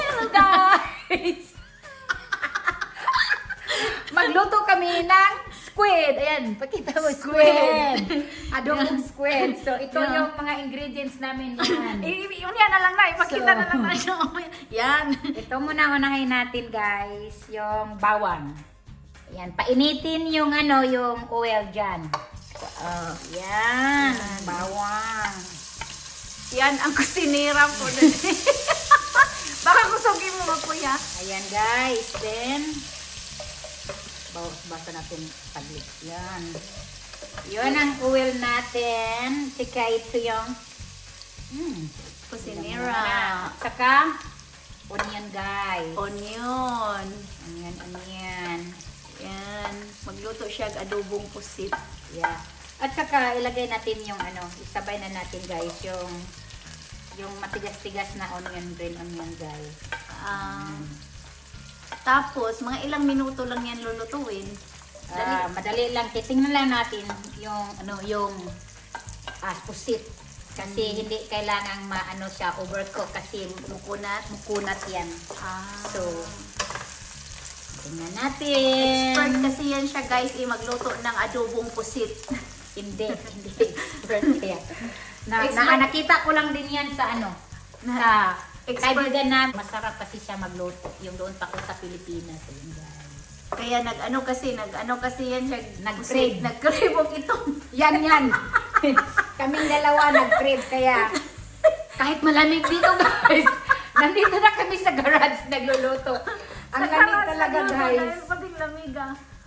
Hello guys! Magluto kami ng squid. Ayan, pakita mo squid. Adobong squid. So ito yung mga ingredients namin yan. Yun yan na lang na, ipakita na lang na siya. Yan. Ito muna unahin natin guys, yung bawang. Ayan, painitin yung ano, yung oil dyan. Yan, bawang. Yan ang kusinira po. Baka kusogin mo kuya. Ayan guys, then basa natin saglit. Yan. Yun ang oil natin. Sika ito yung kusinira. Saka onion guys. Onion. Onion. Yan. Magluto siya ng adobong pusit. Yeah. At saka ilagay natin yung ano, isabay na natin guys yung matigas-tigas na green onion guys. Tapos mga ilang minuto lang yan lulutuin. Madali lang. Titingnan lang natin yung ano yung pusit. Kasi hindi kailangang maano siya overcook kasi mukunat yan. So tingnan natin. Expert kasi yan siya guys, magluto ng adobong pusit. Hindi expert yan. Nakita ko lang din yan sa ano, sa kaibigan na masarap kasi siya magluto. Yung doon pa ko sa Pilipinas. Yun, guys. Kaya nag-ano kasi yan siya, nag-crave. Nag-crave of itong. Yan. Kaming dalawa nag-crave kaya kahit malamig dito guys. Nandito na kami sa garage nagluluto. Ang lamig talaga guys. Paging lamig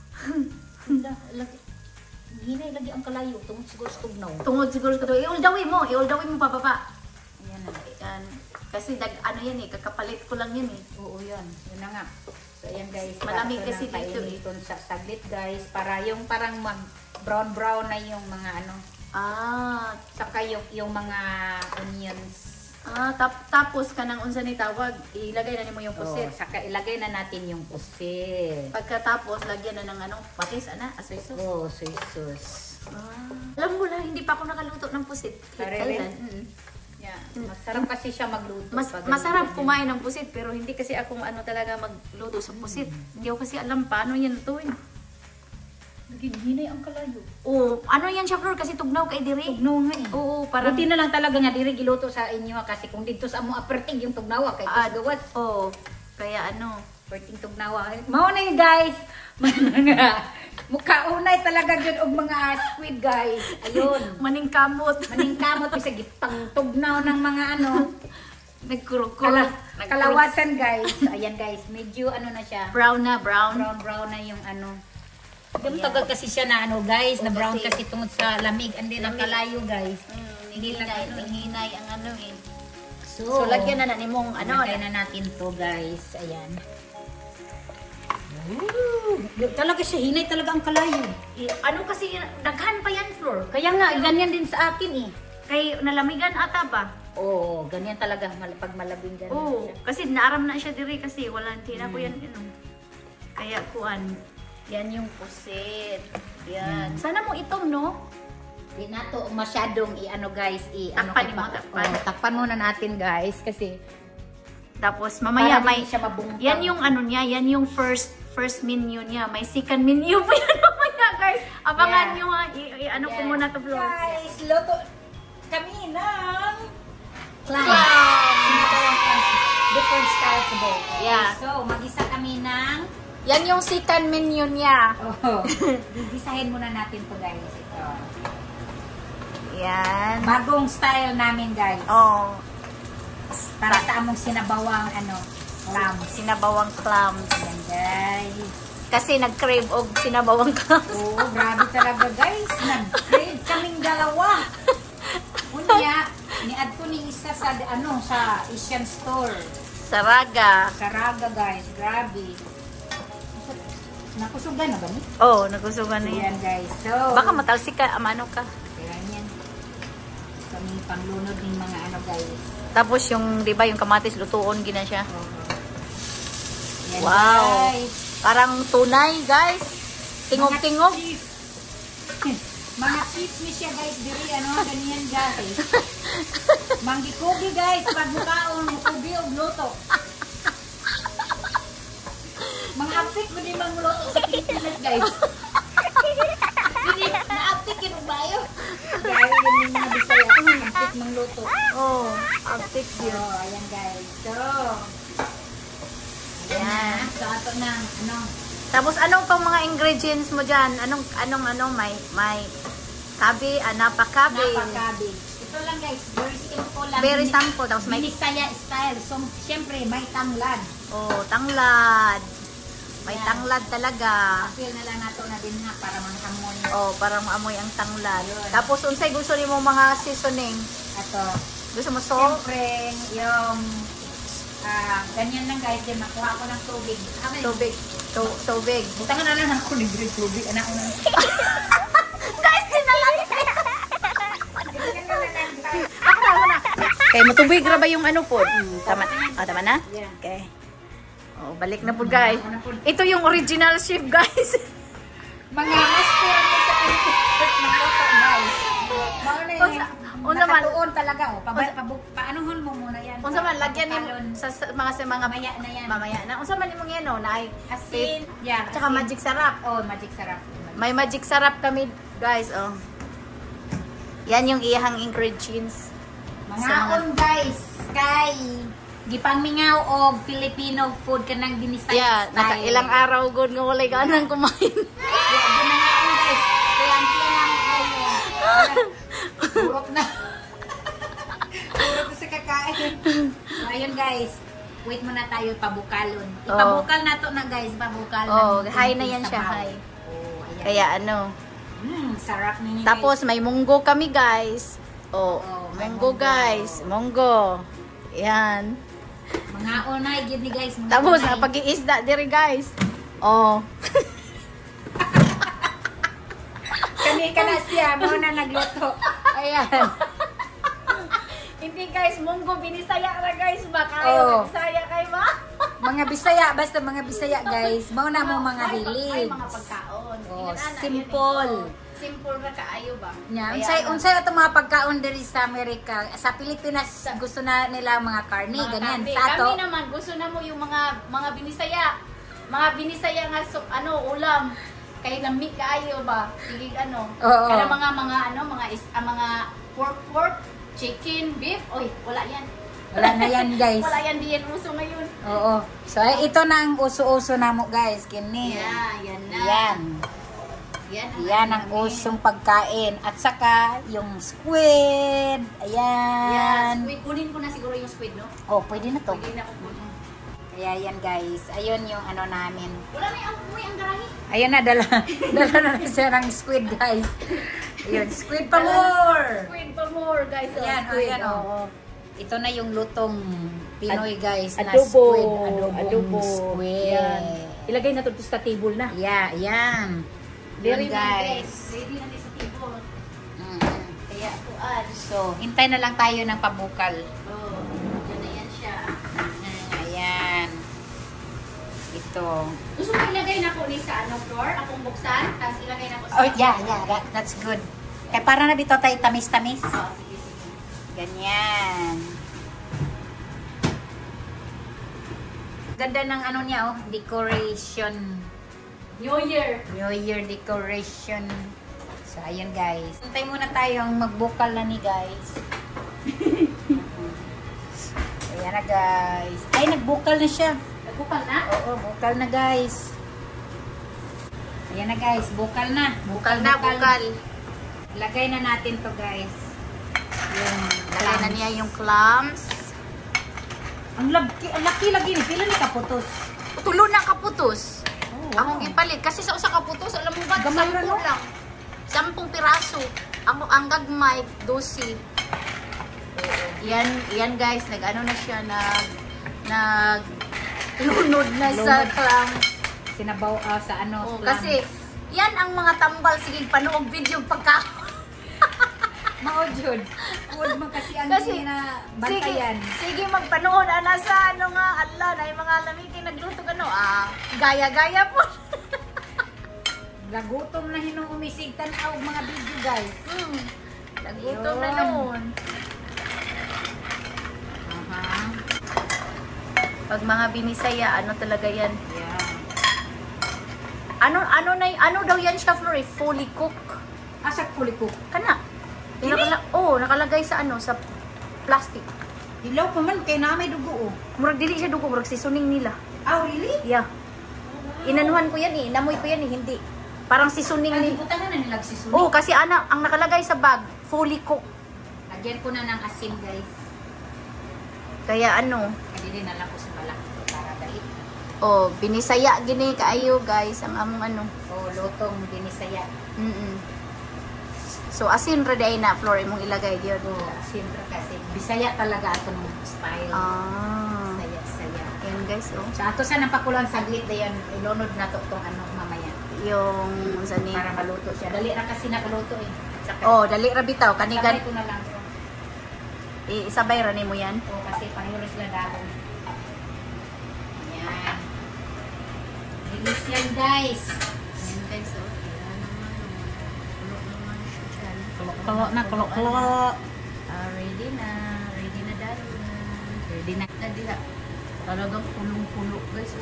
Hinay lagi ang kalayo. Tungod siguro sa tugnaw. Iuldawin mo pababa. Ayan na. Yan. Kasi ano yan kakapalit ko lang yan Oo yan. Yun na nga. So ayan guys. Malamig kasi dito sa saglit guys. Para yung parang mag brown na yung mga ano. Saka yung mga onions. Tapos kanang unsa ni tawag, ilagay na nimo yung pusit. Saka ilagay na natin yung pusit. Pagkatapos lagyan na ng patis soy sauce. Soy sauce. Alam mo lang, hindi pa ako nakaluto ng pusit. Kailan? Yeah. Masarap kasi siya magluto. Masarap kumain ng pusit, pero hindi kasi ako talaga magluto sa pusit. Hindi ko kasi alam paano yan lutuin. Hinay ang kalayo. Ano yan siya, Flor? Kasi tugnaw kay diri. Tugnaw nga Oo, parang buti na lang talaga nga diri giluto sa inyo kasi kung dito sa amo aperting yung tugnawa kay gawas. Kaya aperting tugnawa. Mao na yun guys. Mukhaunay talaga gyud og mga squid guys. Ayun. Maningkamot bisag gitang tugnaw ng mga nagkurukuro. Kalawasan guys. Ayan guys, medyo na siya. Brown na yung yung tagal kasi siya na guys, na brown kasi tungod sa lamig. Hindi lang kalayo guys. Hindi hinay ang So lagyan na nimong lagyan na natin to guys. Ayan. Talaga siya, hinay talaga ang kalayo. Kasi daghan pa yan, Flor. Kaya nga, ganyan din sa akin Kay nalamigan ata ba? Oo, ganyan talaga pag malabing ganyan. Kasi naaram na siya diri kasi wala ko yan Kaya yan yung pusit. Yan. Sana mo itong Di na to masyadong guys, takpan muna natin guys kasi tapos mamaya siya mabungkag. Yan yung yan yung first menu niya. May second menu pa yan mamaya guys. Abangan nyo ko muna to vlog. Guys, luto kami ng clam. Different style today. Yeah. So, mag-isa kami ng yan yung second menu niya. Gigisahin muna natin to guys. Ito. Yan. Bagong style namin guys. Para sa among sinabawang clams. Sinabawang clams. Yan guys. Kasi nag-crave og sinabawang clams. Grabe talaga guys. Nag-crave kaming dalawa. Unya, ni-add ko ni isa sa sa Asian store. Saraga guys. Grabe. Nakusugan na ba ni? Nakusugan na yan. Guys. So, baka matalsik ka, ka. Kaya yan. Kami panglunod ng mga guys. Tapos yung, di ba, yung kamatis, lutuon gina siya. Yan, wow. Guys. Parang tunay, guys. Tingog-tingog. Mga chismis siya, guys. Diri, ganyan, guys. Manggikubi, guys. Pag mukaon, mukubi o luto. Apik mo di mangluto sa Pilipinas, guys. Hindi, na-apik yun bayo. Gaya yun yung mga Bisaya. Apik mangluto. Oh, aptik yun. Oh, ayan guys. So, ayan. So, ato na, ano. Tapos anong pang mga ingredients mo dyan? Anong may kabi, napakabi. Napakabi. Ito lang guys, very simple lang. Very simple. Tapos may Bisaya style. So, syempre, may tanglad. tanglad. May Yan. tanglad talaga. Feel na lang nato na din ha, para manghamon. Para maamoy ang tanglad. Yun. Tapos unsay gusto nimo mga seasoning? Ato. Gusto mo salt? Siyempre, yung ganyan lang guys, din makuha ko ng tubig. Tubig. Tubig. Butangan na lang ako libre tubig. Anak ko na. Guys, sinalagi Ako na. Okay, matubig ra ba yung ano po? Tama. Tama na? Yeah. Okay. Balik na po guys. Ito yung original chef guys. Mga master mo sa Pilipinas ng luto guys. Mauna yung nakatuon talaga. Paanohon mo muna yan. Unsa man lagyan nimo sa mga Mamaya na yan. mamaya na. Unsa man nimo ngeno na Asin. Yeah. Tsaka asin. magic sarap. Oh, magic sarap. May magic sarap kami guys. Yan yung iyahang ingredients. Mga guys, kay gipangmingaw og Filipino food kanang binisay style. Ilang araw gud nga walay ganang kumain. Ginangaon guys. Kaya ang tiyan namin burok na. Burok na sa kakain. So, ayun guys. Wait muna tayo pabukalon. Ipabukal na to na guys. Pabukal na. High na yan siya, high. Ayan. Kaya sarap na niya Tapos may munggo kami guys. may munggo guys. Munggo. Yan. Mga onay, gid ni guys. Mga Tapos onay. pag-iisda diri guys. Kani ka na siya, mo na nagluto. Ayan. Hindi guys, munggo binisaya ra guys. Baka Bisaya kay ba? Mga Bisaya, basta mga Bisaya guys. Mao na mo mga Ay, hilig. mga pagkaon. Simple. Simple ra kaayo ba? Unsay atong mga pagkaon diri sa Amerika. Sa Pilipinas gusto na nila mga karne, ganyan. Sa ato, Kami naman gusto na mo yung mga binisaya. Mga binisaya nga ulam. Kay lami kaayo ba? Sige Oo. Kada mga pork, chicken, beef. Oy, wala yan. wala na yan guys. Wala yan diyan uso ngayon. Oo. So ito na ang uso-uso namo guys, kini. Yan na. Yan ang usong pagkain. At saka yung squid. Ayan. Squid. Kunin ko na siguro yung squid, no? Oh, pwede na to. Pwede na ko. Kaya yan guys. Ayun yung namin. Wala na yung ang garahi. Ayun na, dala na siya ng squid guys. Ayun, squid pa more. Squid pa more, guys. Ayan, Squid, oo. Ito na yung lutong Pinoy guys na adobo. squid. Adobo. Squid. Yan. Ilagay na to sa table na. Yeah, yan. Very Yan, guys. Ready na sa table. Kaya kuan. So, hintay na lang tayo ng pabukal. Diyan na yan siya. Ayan. Ito. Gusto mo ilagay na ko ni sa floor? Akong buksan? Tapos ilagay na ko sa... Oh, yeah. That's good. Kaya para na dito tayo tamis-tamis. Sige. Ganyan. Ganda ng niya, decoration. New Year. New Year decoration. So, ayun guys. Hintay muna tayong magbukal na ni guys. Ayan na guys. Ay, nagbukal na siya. Nagbukal na? Oo, bukal na guys. Ayan na guys, bukal na. Bukal. Lagay na natin to guys. Yung Lagay na niya yung clams. Ang laki lagi ni. Pila ni kaputos? Tulo na kaputos. Oh, wow. Akong ipalit. Kasi sa usa kaputos, alam mo ba, Gamay na, no? 10 lang. 10 piraso. Ang gagmay, 12. Yan guys, nag-ano na siya, lunod na sa clam. Sinabaw sa Oh, clam. kasi, yan ang mga tambal. Sige, panoog video pagka. Mao jud. Food man kasi ang Kasi, na bantayan. Sige, magpanood. Ana sa ala, na yung mga lamiting nagluto gaya-gaya po. Lagutom na hinong umisigtan og mga video guys. Nagutom na Ayun. noon. Pag mga binisaya, talaga yan? Yeah. Ano daw yan siya, Flor? Fully cook. Asa kuliko. Kana. Nakalagay sa sa plastic. Dilaw pa man kay na may dugo oh. Murag dili siya dugo, murag seasoning nila. Oh, really? Yeah. Inanuhan ko yan namoy ko yan hindi. Parang seasoning Ay, nila. buta na nilagsisunod. Oh, kasi ang nakalagay sa bag, fully cook. Lagyan ko na ng asin, guys. Kaya Kadili na lang ko sa balak to para dait. binisaya gini kaayo guys ang among Oh, lutong binisaya. So asin ra day na Flor imong ilagay gyud. Oh, asin ra kasi bisaya talaga ato ng style. Saya. Yan guys Sa ato sa napakulang saglit dayon ilunod na to tong mamaya. Yung sani. Para maluto siya. Dali ra kasi nakaluto eh. Saka, Dali ra bitaw kanigan. sabay ko na lang to. Isabay ra nimo yan. Kasi panulo sila dahon. Yan. Release yan guys. Yan guys Yan naman kulo naman siya dyan. Kulo. Ready na dali na. Ready na. Diha. Talagang pulong-pulo guys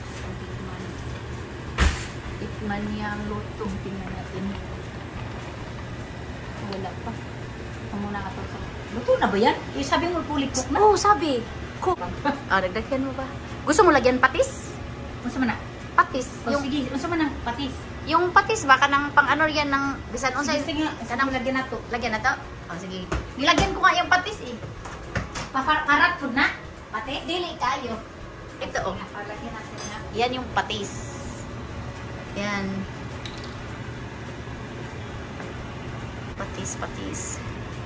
Tikman niya ang luto. Tingnan natin. Wala pa. Muna ka to. Luto na ba yan? Sabi mo fully cook na. Sabi. Cook. Dagdagan mo ba? Gusto mo lagyan patis? Unsa man na? Patis. Sige, unsa man ang patis? Yung patis ba kanang pang yan ng bisan unsay Sige, kanang lagyan na to. lagyan na to? Sige. Nilagyan ko nga yung patis Karat po na? Patis? Dili kayo. Ito Palagyan natin na. Yan yung patis. Yan. Patis.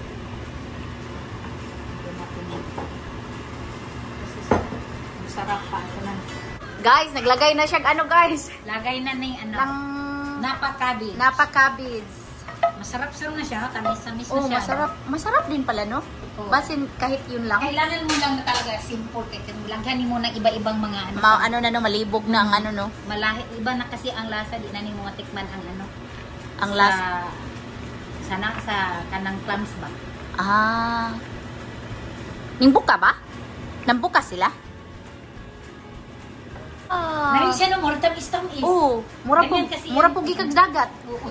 Sarap pa ito lang. Guys, naglagay na siya guys. Lagay na ng Ng napakabi. napakabids. Masarap na siya, tamis-tamis na siya. Masarap. Masarap din pala, no? Basin kahit yun lang. Kailangan mo lang na talaga simple kaya lagyan mo ng iba-ibang mga Malibog na ang no? Malahi, iba na kasi ang lasa, di na ni mo matikman ang Ang lasa. Sa kanang clams ba? Ningbuka ba? Nambuka sila? Narin siya no, more tamis-tamis. Mura po gikag dagat.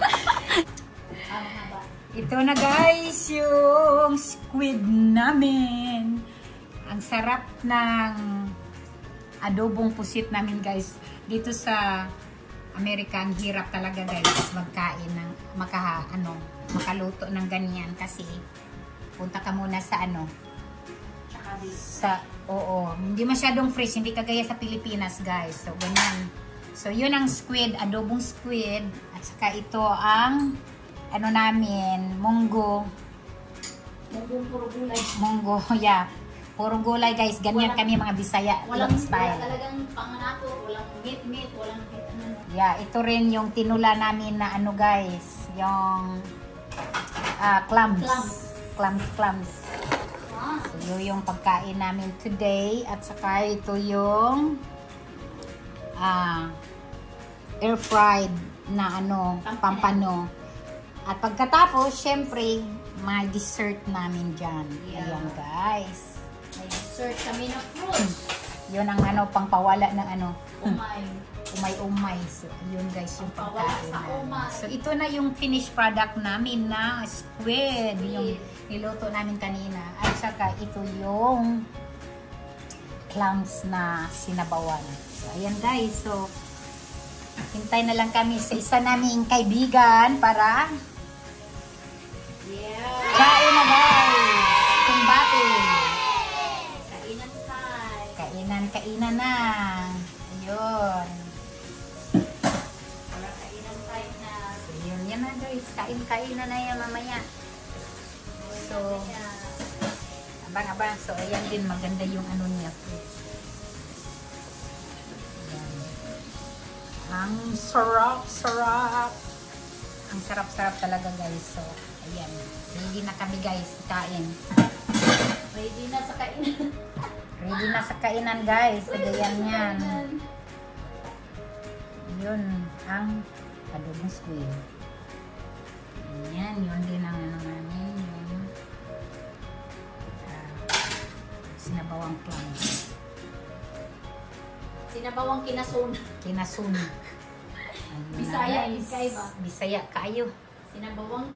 Ito na guys, yung squid namin. Ang sarap ng adobong pusit namin guys. Dito sa Amerika, ang hirap talaga guys magkain ng makaluto ng ganyan kasi punta ka muna sa hindi masyadong fresh, hindi kagaya sa Pilipinas guys. So ganyan. So yun ang squid, adobong squid at saka ito ang namin, munggo. Puro gulay. Munggo, yeah. Puro gulay guys, ganyan kami mga Bisaya style. Talagang panganako, walang meat, walang Yeah, ito rin yung tinula namin na guys, yung clams. Clams. So yun yung pagkain namin today at saka ito yung air fried na pampano. At pagkatapos, syempre, may dessert namin dyan. Yeah. Ayan, guys. May dessert kami na fruits. Yun ang pangpawala ng umay. So, yun guys, yung pagkain namin. So, ito na yung finished product namin na squid. Yung niluto namin kanina. At saka, ito yung clams na sinabawan. So, ayan guys. So, hintay na lang kami sa isa naming kaibigan para kain na guys! Kumbate! Kainan na! Ayun! So, yun yan na guys. Kain na yan mamaya. So, abang-abang. So, ayan din. Maganda yung niya. Ayan. Ang sarap! Ang sarap talaga guys. So, ayan. Ready na kami guys. Kain. Ready na sa kainan. Ready na sa kainan guys. Ayan yan. Yun. Ang adobong squid. Ayan. Yun din ang namin. Yung sinabawang clams. Sinabawang kinasun. Kinasun. Bisaya is kaiba. Bisaya kayo. Sinabawang